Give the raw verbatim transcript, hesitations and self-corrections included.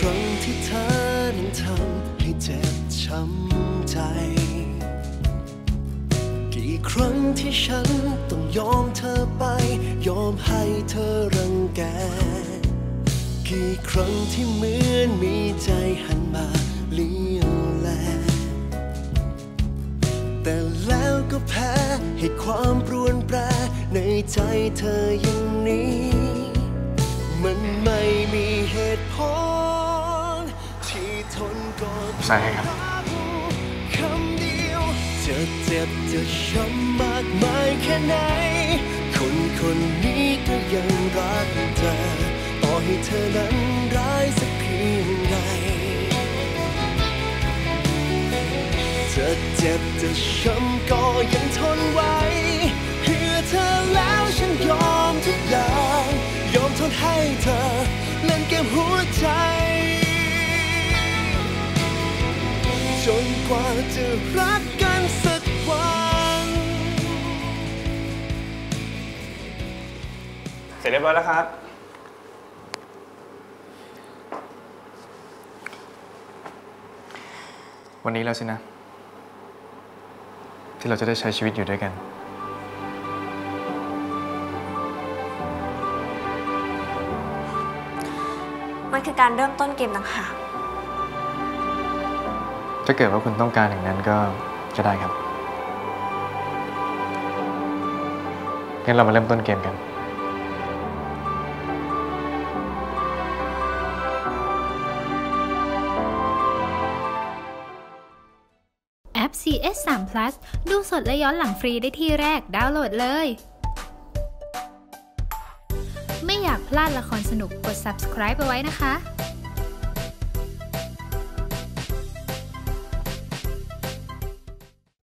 รั้งที่เธอนั้นทำให้เจ็บช้ำใจกี่ครั้งที่ฉันต้องยอมเธอไปยอมให้เธอรังแกกี่ครั้งที่เหมือนมีใจหันมาเลี้ยวแลแต่แล้วก็แพ้ให้ความปรวนแปรในใจเธออย่างนี้มันไม่มีเหตุผลที่ทนกอดคำเดียวจะเจ็บจะช้ำมากมายแค่ไหนคนคนนี้ก็ยังรักเธอต่อให้เธอนั้นร้ายสักเพียงใดจะเจ็บจะช้ำก็ยังทนไว้เพื่อเธอแล้วฉันยอมทุกอย่างยอมทนให้เธอเล่นเกมหัวใจจนกว่าจะรักกันสักวันเสร็จเรียบร้อยแล้วครับวันนี้แล้วสินะที่เราจะได้ใช้ชีวิตอยู่ด้วยกันมันคือการเริ่มต้นเกมต่างหากถ้าเกิดว่าคุณต้องการอย่างนั้นก็ก็ได้ครับงั้นเรามาเริ่มต้นเกมกันแอป ซี เอส สาม พลัส ดูสดและย้อนหลังฟรีได้ที่แรกดาวน์โหลดเลยไม่อยากพลาดละครสนุกกด ซับสไครบ์ เอาไว้นะคะ